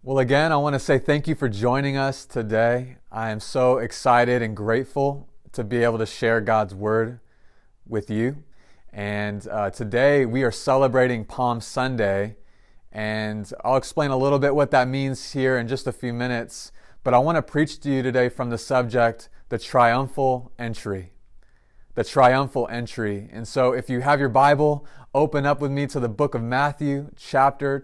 Well, again, I want to say thank you for joining us today. I am so excited and grateful to be able to share God's Word with you. And today we are celebrating Palm Sunday, and I'll explain a little bit what that means here in just a few minutes. But I want to preach to you today from the subject, the Triumphal Entry. The Triumphal Entry. And so if you have your Bible, open up with me to the book of Matthew, chapter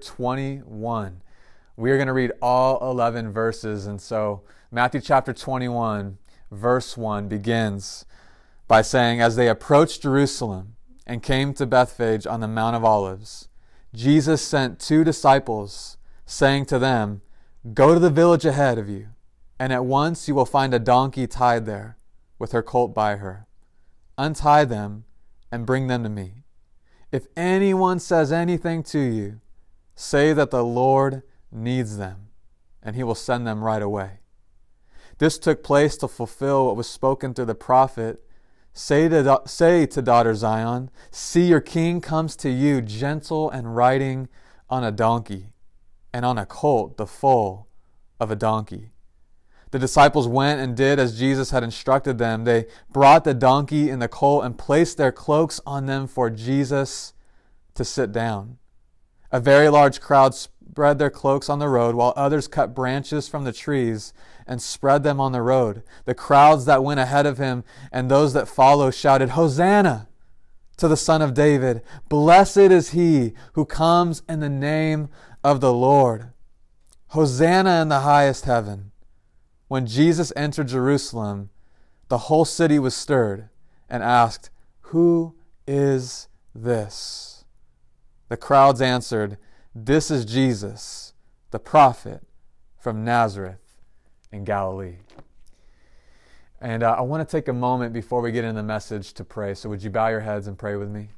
21. We are going to read all 11 verses. And so Matthew chapter 21, verse 1 begins by saying, "As they approached Jerusalem and came to Bethphage on the Mount of Olives, Jesus sent 2 disciples, saying to them, 'Go to the village ahead of you, and at once you will find a donkey tied there, with her colt by her. Untie them and bring them to me. If anyone says anything to you, say that the Lord needs them, and he will send them right away.' This took place to fulfill what was spoken through the prophet. Say to daughter Zion, see your king comes to you, gentle and riding on a donkey, and on a colt, the foal of a donkey." The disciples went and did as Jesus had instructed them. They brought the donkey and the colt and placed their cloaks on them for Jesus to sit down. A very large crowd spread their cloaks on the road, while others cut branches from the trees and spread them on the road. The crowds that went ahead of him and those that followed shouted, "Hosanna to the Son of David! Blessed is he who comes in the name of the Lord! Hosanna in the highest heaven!" When Jesus entered Jerusalem, the whole city was stirred and asked, "Who is this?" The crowds answered, "This is Jesus, the prophet from Nazareth in Galilee." And I want to take a moment before we get into the message to pray. So would you bow your heads and pray with me?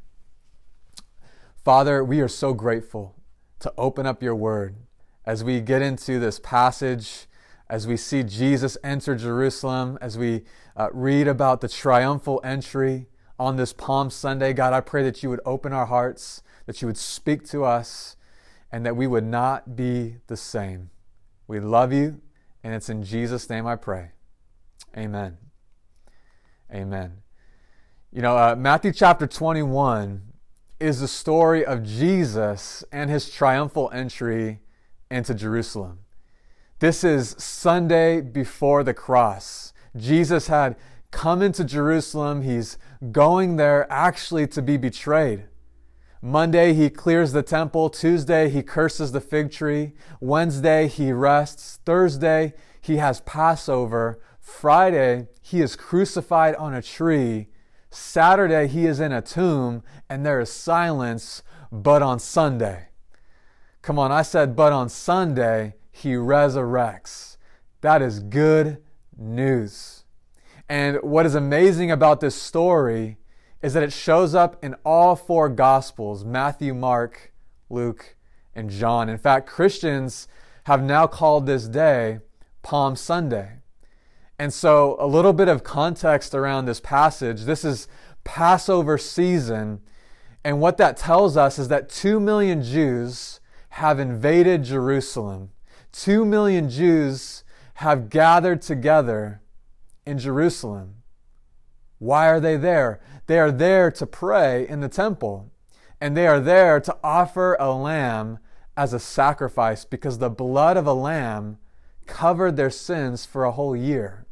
Father, we are so grateful to open up your word as we get into this passage, as we see Jesus enter Jerusalem, as we read about the triumphal entry on this Palm Sunday. God, I pray that you would open our hearts, that you would speak to us, and that we would not be the same. We love you, and it's in Jesus' name I pray. Amen. Amen. You know, Matthew chapter 21 is the story of Jesus and his triumphal entry into Jerusalem. This is Sunday before the cross. Jesus had come into Jerusalem. He's going there actually to be betrayed. Monday, he clears the temple. Tuesday, he curses the fig tree. Wednesday, he rests. Thursday, he has Passover. Friday, he is crucified on a tree. Saturday, he is in a tomb, and there is silence. But on Sunday, come on, I said, but on Sunday, he resurrects. That is good news. And what is amazing about this story is that it shows up in all 4 Gospels: Matthew, Mark, Luke, and John. In fact, Christians have now called this day Palm Sunday. And so a little bit of context around this passage. This is Passover season. And what that tells us is that 2 million Jews have invaded Jerusalem. 2 million Jews have gathered together in Jerusalem. Why are they there? They are there to pray in the temple. And they are there to offer a lamb as a sacrifice, because the blood of a lamb covered their sins for a whole year.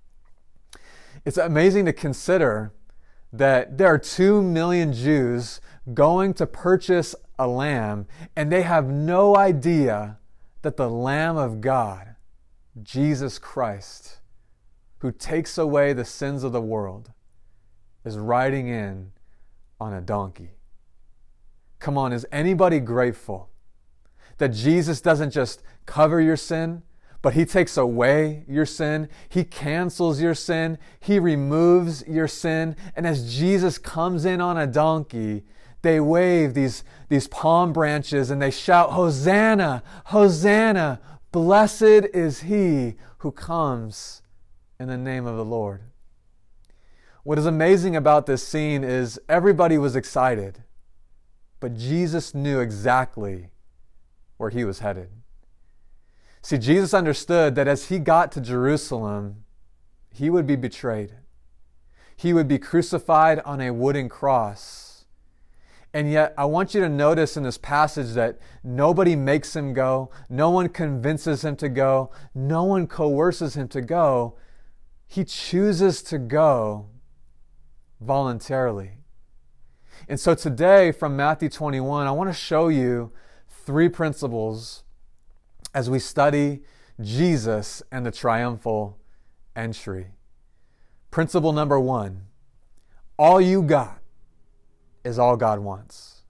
It's amazing to consider that there are 2 million Jews going to purchase a lamb, and they have no idea that the Lamb of God, Jesus Christ, who takes away the sins of the world, is riding in on a donkey. Come on, is anybody grateful that Jesus doesn't just cover your sin, but he takes away your sin? He cancels your sin. He removes your sin. And as Jesus comes in on a donkey, they wave these palm branches and they shout, "Hosanna, Hosanna, blessed is he who comes in the name of the Lord." What is amazing about this scene is everybody was excited, but Jesus knew exactly where he was headed. See, Jesus understood that as he got to Jerusalem, he would be betrayed. He would be crucified on a wooden cross. And yet, I want you to notice in this passage that nobody makes him go. No one convinces him to go. No one coerces him to go. He chooses to go voluntarily. And so today, from Matthew 21, I want to show you 3 principles as we study Jesus and the triumphal entry. Principle number 1, all you got is all God wants.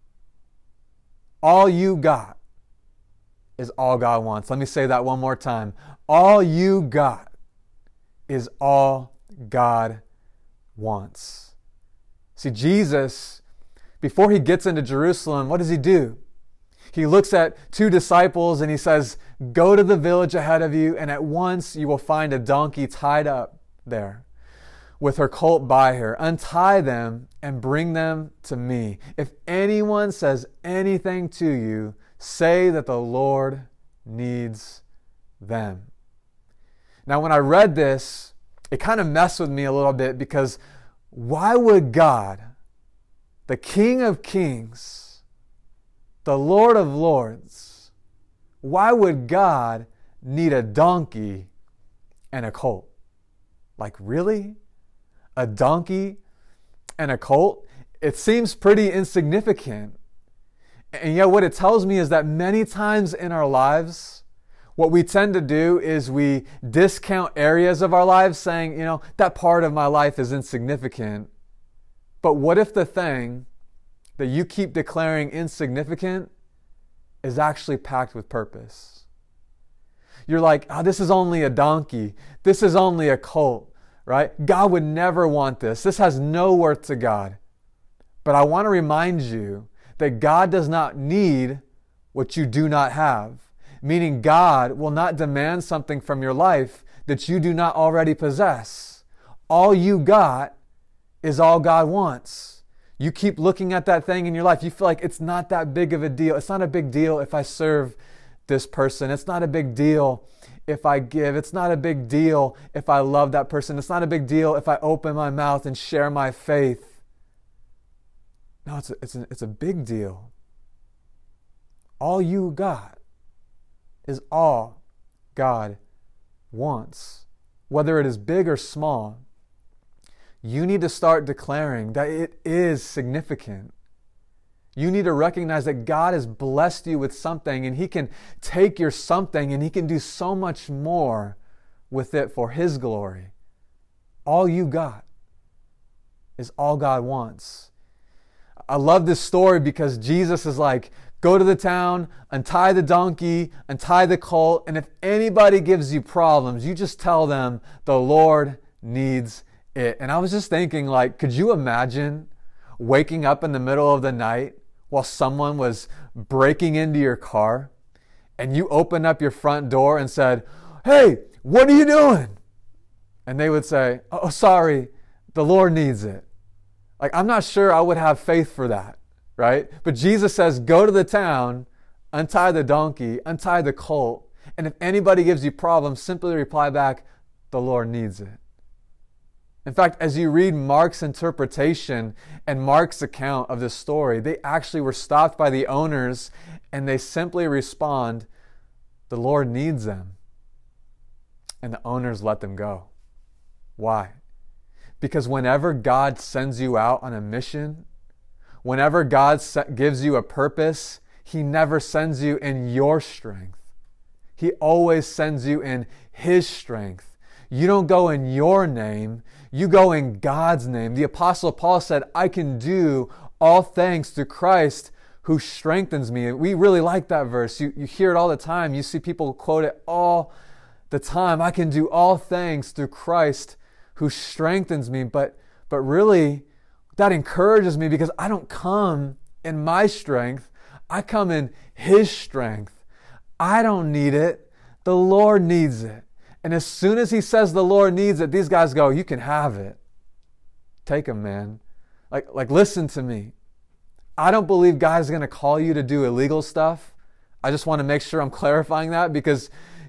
All you got is all God wants. Let me say that one more time. All you got is all God wants. See, Jesus, before he gets into Jerusalem, what does he do? He looks at 2 disciples and he says, go to the village ahead of you, and at once you will find a donkey tied up there with her colt by her. Untie them and bring them to me. If anyone says anything to you, say that the Lord needs them. Now, when I read this, it kind of messed with me a little bit, because why would God, the King of Kings, the Lord of Lords, why would God need a donkey and a colt? Like, really? A donkey and a colt? It seems pretty insignificant. And yet what it tells me is that many times in our lives, what we tend to do is we discount areas of our lives, saying, that part of my life is insignificant. But what if the thing that you keep declaring insignificant is actually packed with purpose? You're like, this is only a donkey. This is only a colt, right? God would never want this. This has no worth to God. But I want to remind you that God does not need what you do not have. Meaning God will not demand something from your life that you do not already possess. All you got is all God wants. You keep looking at that thing in your life. You feel like it's not that big of a deal. It's not a big deal if I serve this person. It's not a big deal if I give. It's not a big deal if I love that person. It's not a big deal if I open my mouth and share my faith. No, it's a big deal. All you got is all God wants. Whether it is big or small, you need to start declaring that it is significant. You need to recognize that God has blessed you with something, and He can take your something and He can do so much more with it for His glory. All you got is all God wants. I love this story because Jesus is like, go to the town, untie the donkey, untie the colt, and if anybody gives you problems, you just tell them the Lord needs it. And I was just thinking, like, could you imagine waking up in the middle of the night while someone was breaking into your car and you opened up your front door and said, hey, what are you doing? And they would say, oh, sorry, the Lord needs it. Like, I'm not sure I would have faith for that, right? But Jesus says, go to the town, untie the donkey, untie the colt, and if anybody gives you problems, simply reply back, the Lord needs it. In fact, as you read Mark's interpretation and Mark's account of this story, they actually were stopped by the owners and they simply respond, the Lord needs them. And the owners let them go. Why? Because whenever God sends you out on a mission, whenever God gives you a purpose, He never sends you in your strength. He always sends you in His strength. You don't go in your name, you go in God's name. The Apostle Paul said, I can do all things through Christ who strengthens me. We really like that verse. You hear it all the time. You see people quote it all the time. I can do all things through Christ who strengthens me. But really, that encourages me because I don't come in my strength. I come in His strength. I don't need it. The Lord needs it. And as soon as He says the Lord needs it, these guys go, you can have it. Take Him, man. Like listen to me. I don't believe God is going to call you to do illegal stuff. I just want to make sure I'm clarifying that because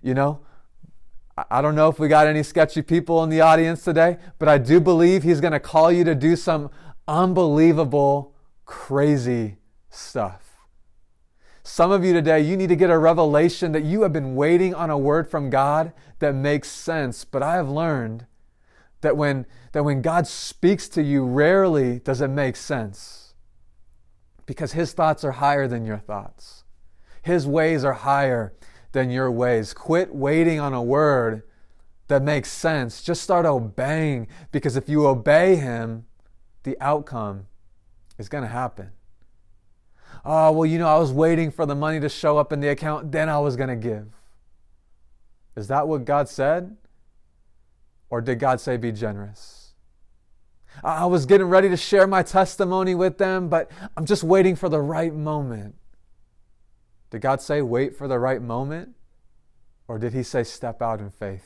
you know, I don't know if we got any sketchy people in the audience today, but I do believe he's going to call you to do some unbelievable, crazy stuff. Some of you today, you need to get a revelation that you have been waiting on a word from God that makes sense. But I have learned that when God speaks to you, rarely does it make sense, because his thoughts are higher than your thoughts. His ways are higher than your ways. Quit waiting on a word that makes sense. Just start obeying, because if you obey him, the outcome is going to happen. Oh, well, I was waiting for the money to show up in the account, then I was going to give. Is that what God said? Or did God say be generous? I was getting ready to share my testimony with them, but I'm just waiting for the right moment. Did God say wait for the right moment? Or did he say step out in faith?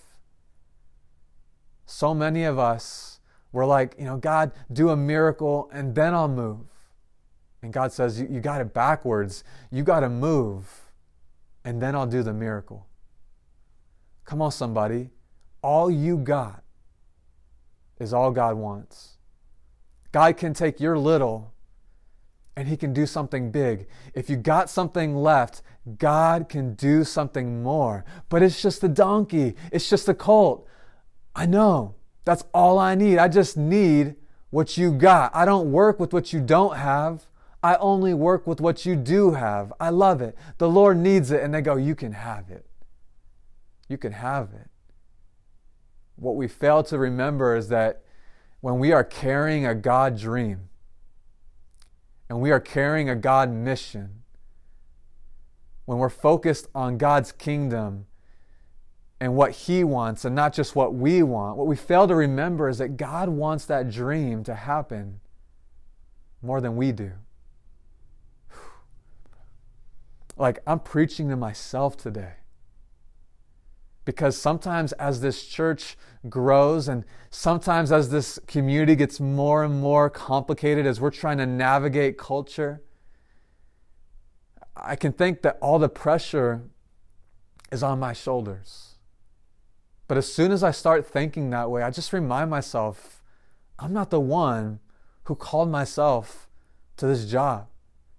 So many of us were like, God, do a miracle and then I'll move. And God says, you got it backwards. You got to move and then I'll do the miracle. Come on, somebody. All you got is all God wants. God can take your little and he can do something big. If you got something left, God can do something more. But it's just a donkey. It's just a colt. I know. That's all I need. I just need what you got. I don't work with what you don't have. I only work with what you do have. I love it. The Lord needs it. And they go, you can have it. You can have it. What we fail to remember is that when we are carrying a God dream and we are carrying a God mission, when we're focused on God's kingdom and what he wants and not just what we want, what we fail to remember is that God wants that dream to happen more than we do. Like, I'm preaching to myself today. Because sometimes as this church grows and sometimes as this community gets more and more complicated as we're trying to navigate culture, I can think that all the pressure is on my shoulders. But as soon as I start thinking that way, I just remind myself, I'm not the one who called myself to this job.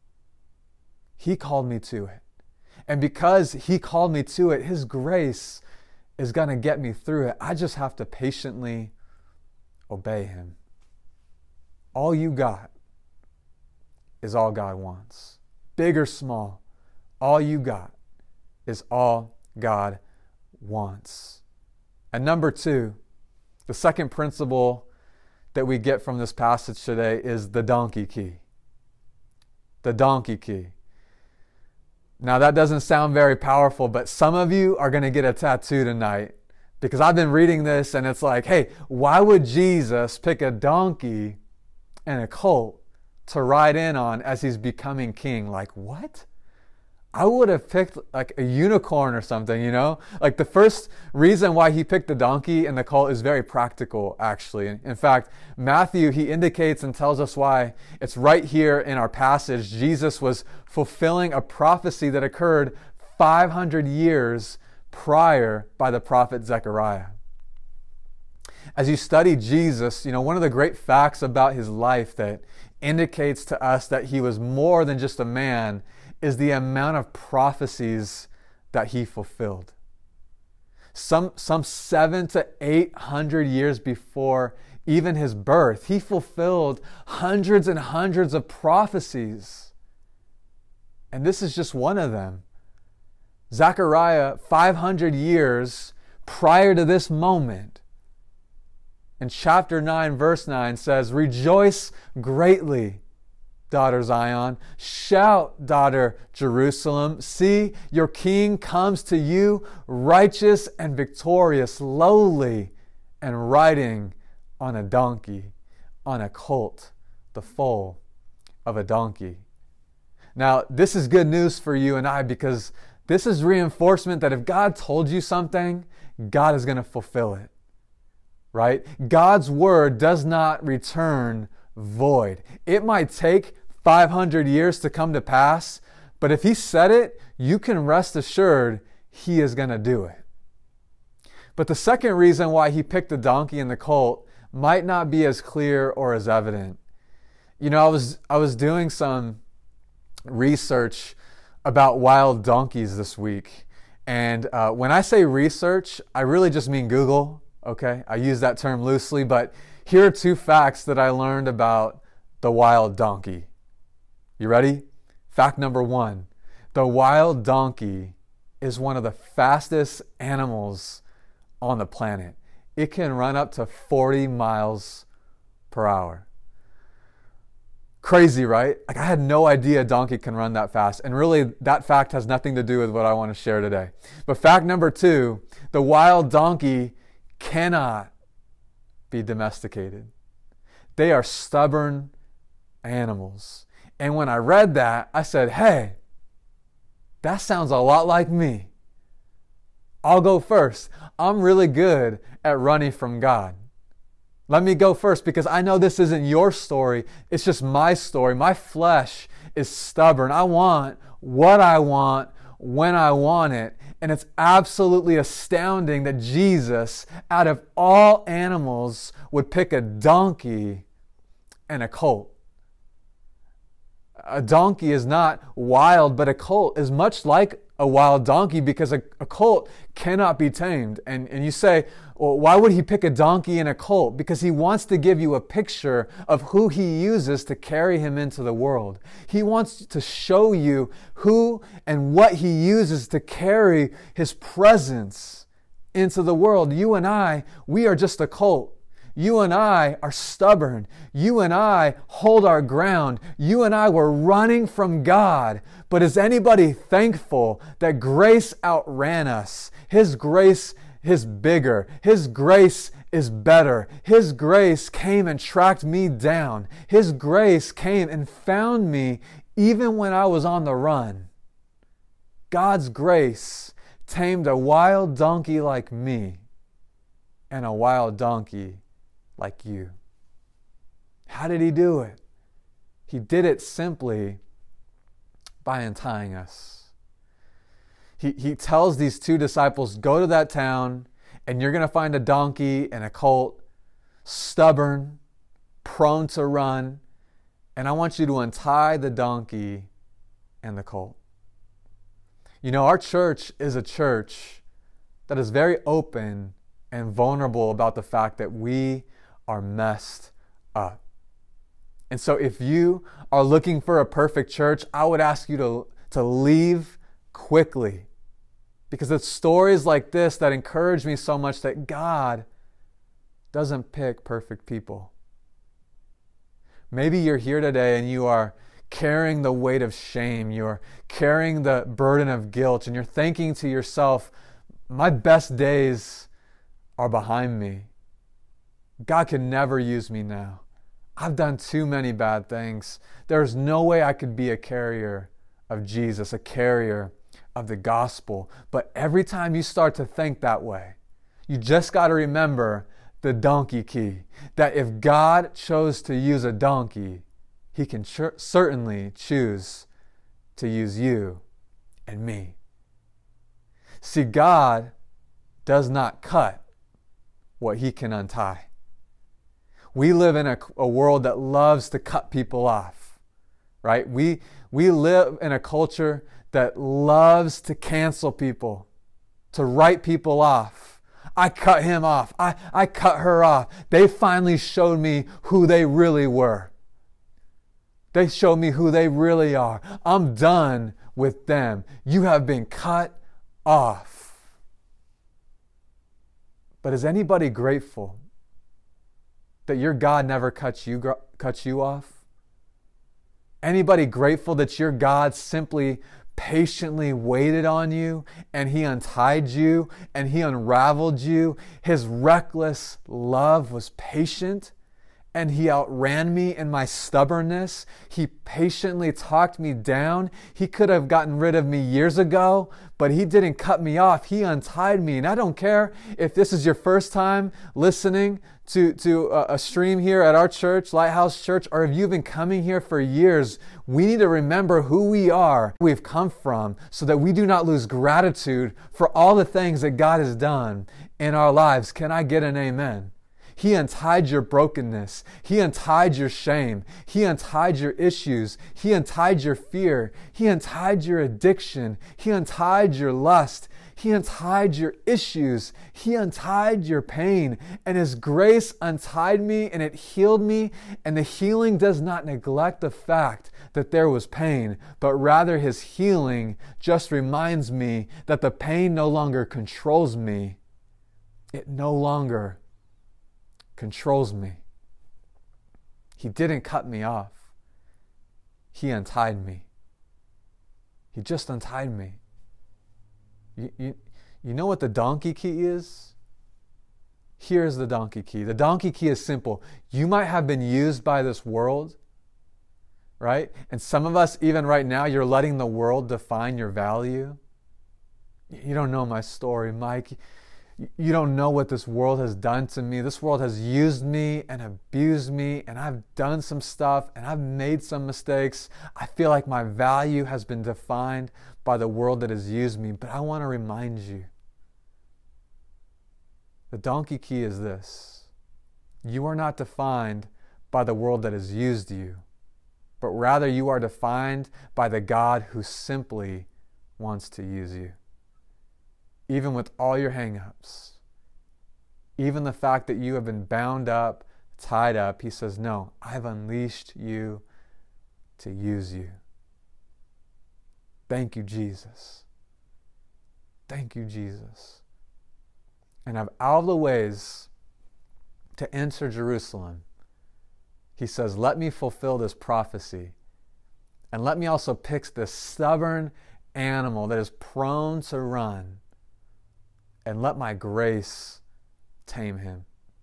He called me to it. And because he called me to it, his grace is going to get me through it. I just have to patiently obey him. All you got is all God wants. Big or small, all you got is all God wants. And number two, the second principle that we get from this passage today is the donkey key. The donkey key. Now that doesn't sound very powerful, but some of you are going to get a tattoo tonight, because I've been reading this and it's like, hey, why would Jesus pick a donkey and a colt to ride in on as he's becoming king? Like, what? I would have picked like a unicorn or something, Like, the first reason why he picked the donkey and the colt is very practical, actually. In fact, Matthew, he indicates and tells us why. It's right here in our passage. Jesus was fulfilling a prophecy that occurred 500 years prior by the prophet Zechariah. As you study Jesus, one of the great facts about his life that indicates to us that he was more than just a man is the amount of prophecies that he fulfilled. Some 700 to 800 years before even his birth, he fulfilled hundreds and hundreds of prophecies. And this is just one of them. Zechariah, 500 years prior to this moment, in chapter 9, verse 9 says, "Rejoice greatly, daughter Zion. Shout, daughter Jerusalem. See, your king comes to you, righteous and victorious, lowly and riding on a donkey, on a colt, the foal of a donkey." Now, this is good news for you and I, because this is reinforcement that if God told you something, God is going to fulfill it. Right? God's word does not return void. It might take 500 years to come to pass, but if he said it, you can rest assured he is going to do it. But the second reason why he picked the donkey and the colt might not be as clear or as evident. You know, I was doing some research about wild donkeys this week. And when I say research, I really just mean Google, okay? I use that term loosely, but here are 2 facts that I learned about the wild donkey. You ready? Fact number 1, the wild donkey is one of the fastest animals on the planet. It can run up to 40 miles per hour. Crazy, right? Like, I had no idea a donkey can run that fast. And really, that fact has nothing to do with what I want to share today. But fact number 2, the wild donkey cannot be domesticated. They are stubborn animals. And when I read that, I said, hey, that sounds a lot like me. I'll go first. I'm really good at running from God. Let me go first because I know this isn't your story. It's just my story. My flesh is stubborn. I want what I want when I want it. And it's absolutely astounding that Jesus, out of all animals, would pick a donkey and a colt. A donkey is not wild, but a colt is much like a wild donkey because a colt cannot be tamed. And you say, well, why would he pick a donkey and a colt? Because he wants to give you a picture of who he uses to carry him into the world. He wants to show you who and what he uses to carry his presence into the world. You and I, we are just a colt. You and I are stubborn. You and I hold our ground. You and I were running from God. But is anybody thankful that grace outran us? His grace is bigger. His grace is better. His grace came and tracked me down. His grace came and found me even when I was on the run. God's grace tamed a wild donkey like me and a wild donkey like you. How did he do it? He did it simply by untying us. He tells these 2 disciples, go to that town and you're going to find a donkey and a colt, stubborn, prone to run, and I want you to untie the donkey and the colt. You know, our church is a church that is very open and vulnerable about the fact that we are messed up. And so if you are looking for a perfect church, I would ask you to leave quickly. Because it's stories like this that encourage me so much that God doesn't pick perfect people. Maybe you're here today and you are carrying the weight of shame. You're carrying the burden of guilt. And you're thinking to yourself, my best days are behind me. God can never use me now. I've done too many bad things. There's no way I could be a carrier of Jesus, a carrier of the gospel. But every time you start to think that way, you just got to remember the donkey key. That if God chose to use a donkey, he can certainly choose to use you and me. See, God does not cut what he can untie. We live in a world that loves to cut people off, right? We live in a culture that loves to cancel people, to write people off. I cut him off. I cut her off. They finally showed me who they really were. They showed me who they really are. I'm done with them. You have been cut off. But is anybody grateful that your God never cut you off? Anybody grateful that your God simply patiently waited on you and he untied you and he unraveled you? His reckless love was patient and He outran me in my stubbornness. He patiently talked me down. He could have gotten rid of me years ago, but He didn't cut me off. He untied me. And I don't care if this is your first time listening to a stream here at our church, Lighthouse Church, or if you've been coming here for years. We need to remember who we are, where we've come from, so that we do not lose gratitude for all the things that God has done in our lives. Can I get an amen? He untied your brokenness. He untied your shame. He untied your issues. He untied your fear. He untied your addiction. He untied your lust. He untied your issues. He untied your pain. And His grace untied me, and it healed me. And the healing does not neglect the fact that there was pain, but rather His healing just reminds me that the pain no longer controls me. It no longer controls me. He didn't cut me off. He untied me. He just untied me. You know what the donkey key is? Here's the donkey key. The donkey key is simple. You might have been used by this world, right? And some of us, even right now, you're letting the world define your value. You don't know my story, Mike. You don't know what this world has done to me. This world has used me and abused me, and I've done some stuff, and I've made some mistakes. I feel like my value has been defined by the world that has used me. But I want to remind you, the donkey key is this. You are not defined by the world that has used you, but rather you are defined by the God who simply wants to use you. Even with all your hang-ups, even the fact that you have been bound up, tied up, He says, no, I've unleashed you to use you. Thank you, Jesus. Thank you, Jesus. And of all the ways to enter Jerusalem, He says, let me fulfill this prophecy. And let me also pick this stubborn animal that is prone to run. And let my grace tame him.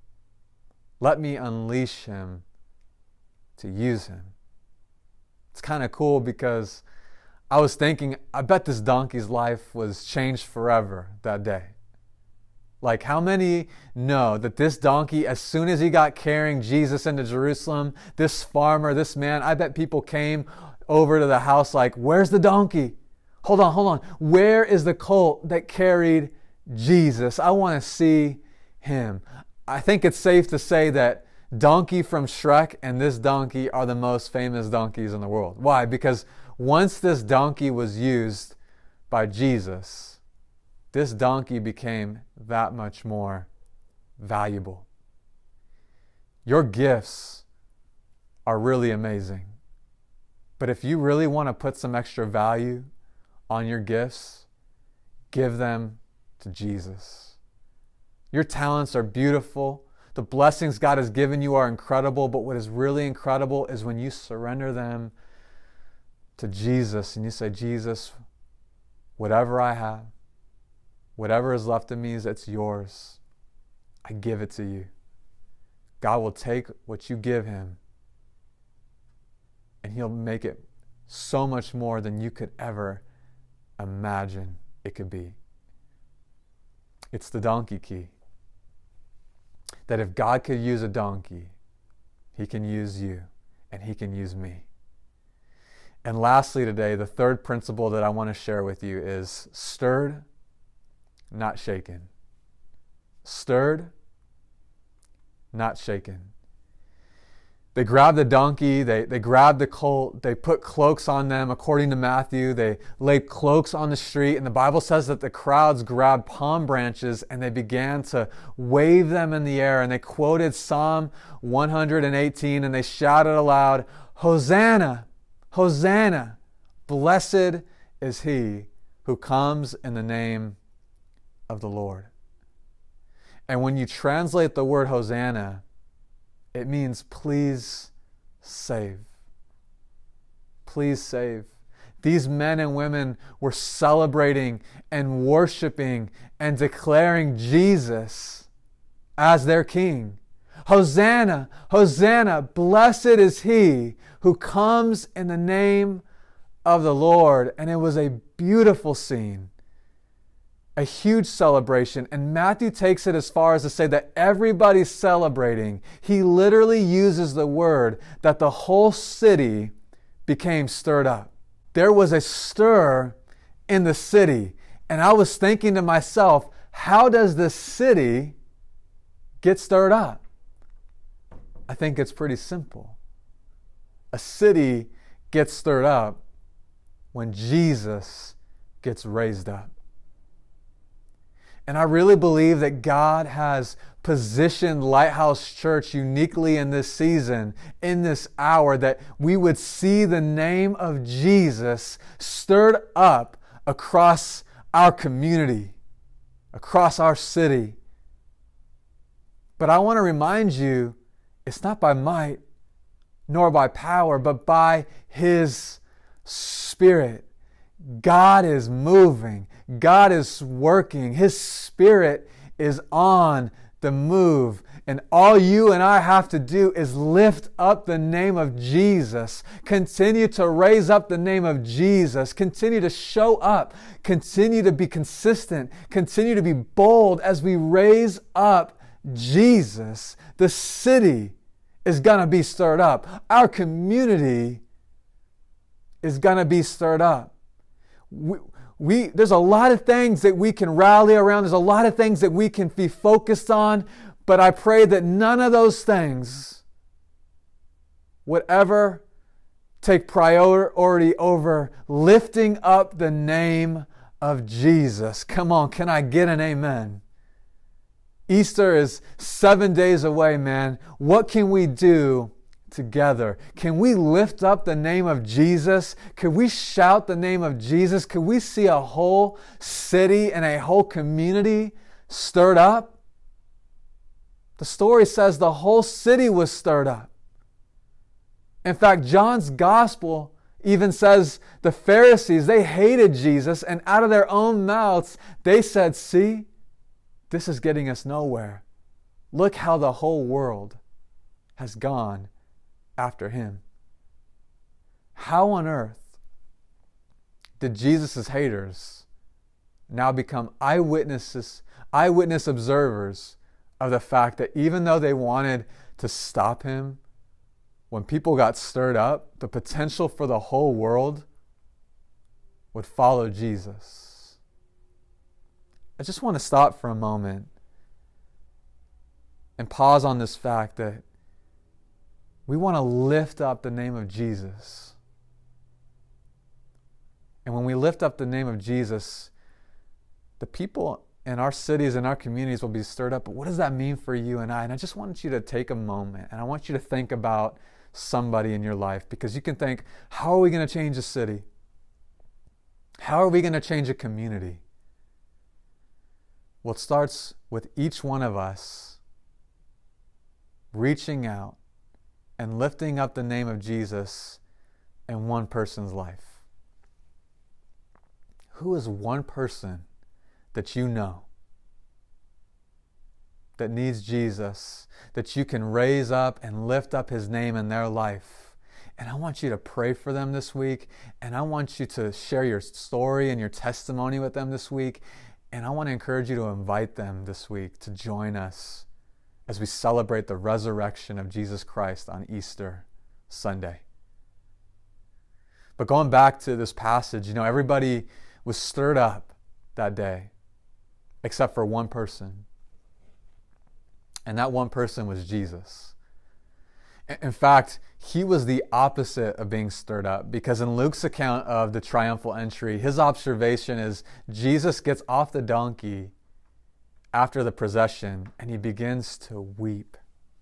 Let me unleash him to use him. It's kind of cool because I was thinking, I bet this donkey's life was changed forever that day. Like, how many know that this donkey, as soon as he got carrying Jesus into Jerusalem, this farmer, this man, I bet people came over to the house like, where's the donkey? Hold on. Where is the colt that carried Jesus? I want to see him. I think it's safe to say that Donkey from Shrek and this donkey are the most famous donkeys in the world. Why? Because once this donkey was used by Jesus, this donkey became that much more valuable. Your gifts are really amazing. But if you really want to put some extra value on your gifts, give them to Jesus. Your talents are beautiful. The blessings God has given you are incredible, but what is really incredible is when you surrender them to Jesus and you say, Jesus, whatever I have, whatever is left of me, it's yours. I give it to you. God will take what you give him and he'll make it so much more than you could ever imagine it could be. It's the donkey key. That if God could use a donkey, he can use you and he can use me. And lastly today, the third principle that I want to share with you is stirred, not shaken. Stirred, not shaken. They grabbed the donkey, they grabbed the colt, they put cloaks on them. According to Matthew, they laid cloaks on the street, and the Bible says that the crowds grabbed palm branches and they began to wave them in the air, and they quoted Psalm 118 and they shouted aloud, Hosanna, Hosanna, blessed is he who comes in the name of the Lord. And when you translate the word Hosanna, it means please save. Please save. These men and women were celebrating and worshiping and declaring Jesus as their king. Hosanna, Hosanna, blessed is he who comes in the name of the Lord. And it was a beautiful scene, a huge celebration. And Matthew takes it as far as to say that everybody's celebrating. He literally uses the word that the whole city became stirred up. There was a stir in the city. And I was thinking to myself, how does the city get stirred up? I think it's pretty simple. A city gets stirred up when Jesus gets raised up. And I really believe that God has positioned Lighthouse Church uniquely in this season, in this hour, that we would see the name of Jesus stirred up across our community, across our city. But I want to remind you, it's not by might nor by power, but by His Spirit. God is moving. God is working. His Spirit is on the move. And all you and I have to do is lift up the name of Jesus. Continue to raise up the name of Jesus. Continue to show up. Continue to be consistent. Continue to be bold as we raise up Jesus. The city is going to be stirred up. Our community is going to be stirred up. There's a lot of things that we can rally around. There's a lot of things that we can be focused on. But I pray that none of those things would ever take priority over lifting up the name of Jesus. Come on, can I get an amen? Easter is 7 days away, man. What can we do together? Can we lift up the name of Jesus? Could we shout the name of Jesus? Could we see a whole city and a whole community stirred up? The story says the whole city was stirred up. In fact, John's gospel even says the Pharisees, they hated Jesus, and out of their own mouths, they said, see, this is getting us nowhere. Look how the whole world has gone after him. How on earth did Jesus' haters now become eyewitness observers of the fact that even though they wanted to stop him, when people got stirred up, the potential for the whole world would follow Jesus? I just want to stop for a moment and pause on this fact that we want to lift up the name of Jesus. And when we lift up the name of Jesus, the people in our cities and our communities will be stirred up. But what does that mean for you and I? And I just want you to take a moment and I want you to think about somebody in your life, because you can think, how are we going to change a city? How are we going to change a community? Well, it starts with each one of us reaching out and lifting up the name of Jesus in one person's life. Who is one person that you know that needs Jesus, that you can raise up and lift up His name in their life? And I want you to pray for them this week, and I want you to share your story and your testimony with them this week. And I want to encourage you to invite them this week to join us as we celebrate the resurrection of Jesus Christ on Easter Sunday. But going back to this passage, everybody was stirred up that day, except for one person. And that one person was Jesus. In fact, he was the opposite of being stirred up, because in Luke's account of the triumphal entry, his observation is Jesus gets off the donkey after the procession and he begins to weep.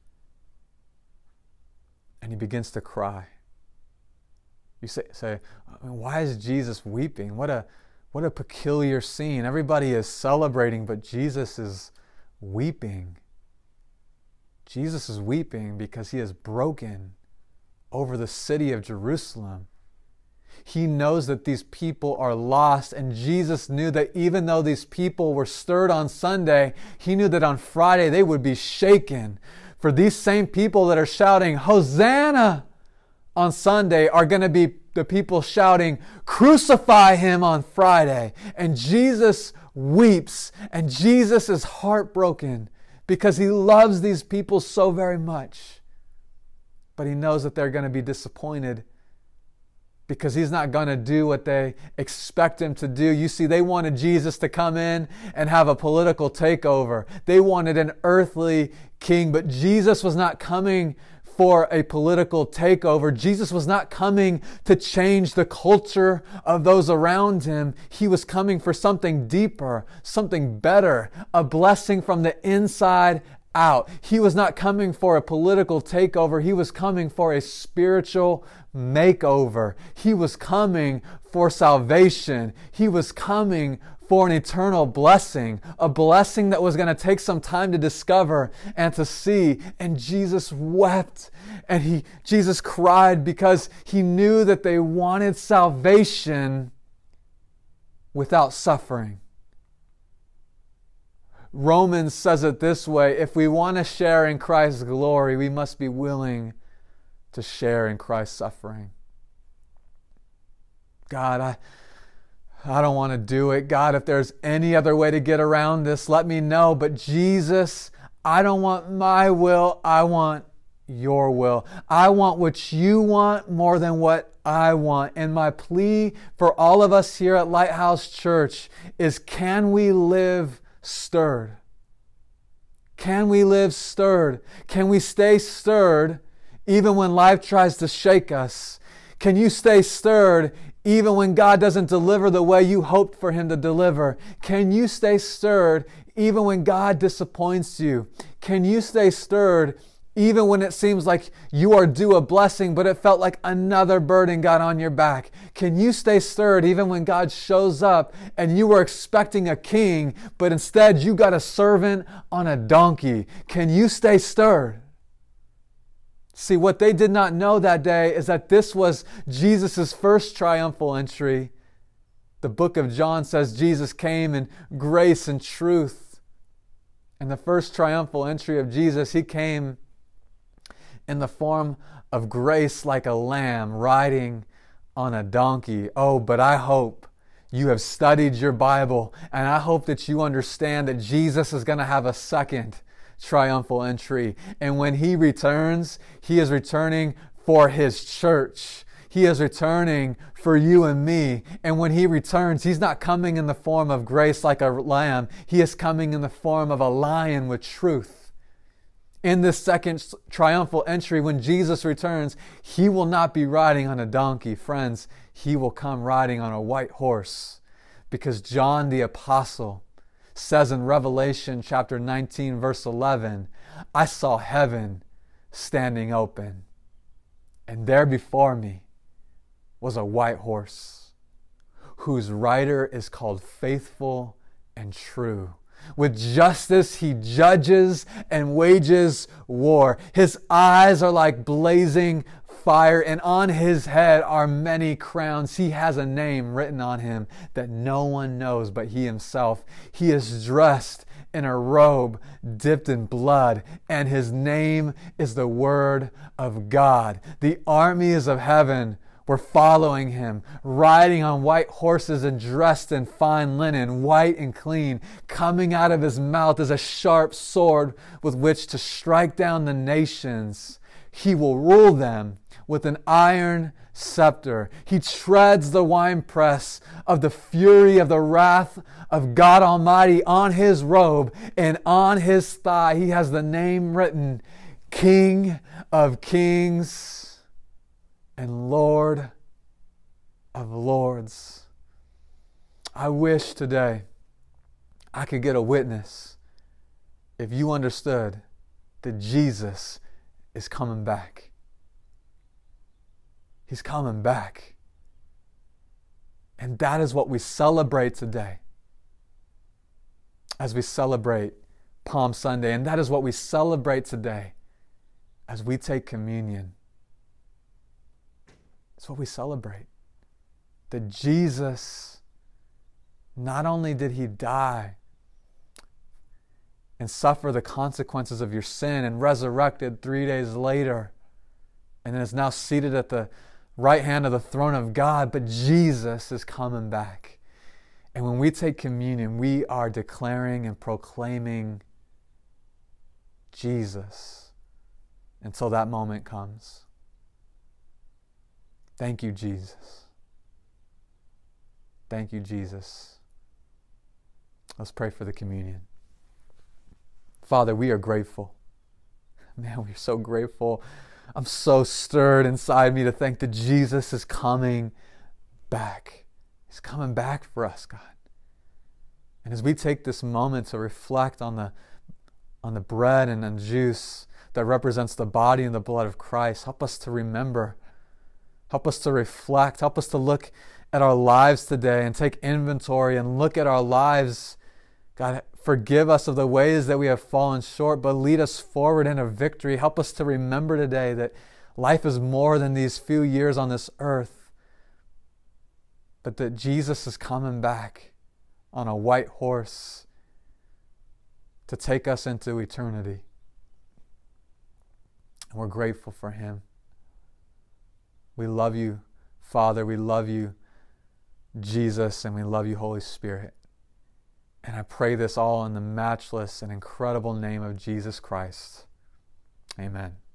And he begins to cry. You say, why is Jesus weeping? What a peculiar scene. Everybody is celebrating, but Jesus is weeping. Jesus is weeping because he is broken over the city of Jerusalem. He knows that these people are lost, and Jesus knew that even though these people were stirred on Sunday, he knew that on Friday they would be shaken For these same people that are shouting, Hosanna, on Sunday are going to be the people shouting, crucify him on Friday. And Jesus weeps, and Jesus is heartbroken because he loves these people so very much. But he knows that they're going to be disappointed because he's not going to do what they expect him to do. You see, they wanted Jesus to come in and have a political takeover. They wanted an earthly king, but Jesus was not coming for a political takeover. Jesus was not coming to change the culture of those around him. He was coming for something deeper, something better, a blessing from the inside out. He was not coming for a political takeover. He was coming for a spiritual makeover. He was coming for salvation. He was coming for an eternal blessing, a blessing that was going to take some time to discover and to see. And Jesus wept and Jesus cried because he knew that they wanted salvation without suffering. Romans says it this way: if we want to share in Christ's glory, we must be willing to share in Christ's suffering. God, I don't want to do it. God, if there's any other way to get around this, let me know. But Jesus, I don't want my will. I want your will. I want what you want more than what I want. And my plea for all of us here at Lighthouse Church is, can we live stirred? Can we live stirred? Can we stay stirred even when life tries to shake us? Can you stay stirred even when God doesn't deliver the way you hoped for him to deliver? Can you stay stirred even when God disappoints you? Can you stay stirred even when it seems like you are due a blessing, but it felt like another burden got on your back? Can you stay stirred even when God shows up and you were expecting a king, but instead you got a servant on a donkey? Can you stay stirred? See, what they did not know that day is that this was Jesus' first triumphal entry. The book of John says Jesus came in grace and truth. And the first triumphal entry of Jesus, he came in the form of grace like a lamb riding on a donkey. Oh, but I hope you have studied your Bible, and I hope that you understand that Jesus is going to have a second triumphal entry. And when he returns, he is returning for his church. He is returning for you and me. And when he returns, he's not coming in the form of grace like a lamb. He is coming in the form of a lion with truth. In this second triumphal entry, when Jesus returns, he will not be riding on a donkey. Friends, he will come riding on a white horse. Because John the Apostle says in Revelation chapter 19, verse 11, I saw heaven standing open, and there before me was a white horse, whose rider is called Faithful and True. With justice he judges and wages war. His eyes are like blazing fire, and on his head are many crowns. He has a name written on him that no one knows but he himself. He is dressed in a robe dipped in blood, and his name is the Word of God. The armies of heaven were following him, riding on white horses and dressed in fine linen, white and clean. Coming out of his mouth is a sharp sword with which to strike down the nations. He will rule them with an iron scepter. He treads the winepress of the fury of the wrath of God Almighty. On his robe and on his thigh he has the name written, King of Kings and Lord of Lords. I wish today I could get a witness if you understood that Jesus is coming back. He's coming back. And that is what we celebrate today as we celebrate Palm Sunday. And that is what we celebrate today as we take communion. It's what we celebrate. That Jesus, not only did he die and suffer the consequences of your sin and resurrected 3 days later, and is now seated at the right hand of the throne of God. But Jesus is coming back. And when we take communion, we are declaring and proclaiming Jesus until that moment comes. Thank you, Jesus. Thank you, Jesus. Let's pray for the communion. Father, we are grateful. Man, we're so grateful. I'm so stirred inside me to think that Jesus is coming back. He's coming back for us, God. And as we take this moment to reflect on the bread and the juice that represents the body and the blood of Christ, help us to remember. Help us to reflect. Help us to look at our lives today and take inventory and look at our lives. God, forgive us of the ways that we have fallen short, but lead us forward in a victory. Help us to remember today that life is more than these few years on this earth, but that Jesus is coming back on a white horse to take us into eternity. And we're grateful for Him. We love you, Father. We love you, Jesus, and we love you, Holy Spirit. And I pray this all in the matchless and incredible name of Jesus Christ. Amen.